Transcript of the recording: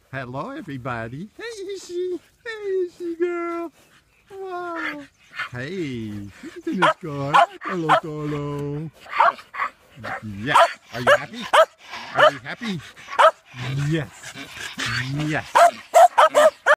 Hello, everybody. Hey, Izzy. Hey, Izzy girl. Wow. Hey, she's in this car. Hello, Carlo. Yes. Are you happy? Are you happy? Yes. Yes.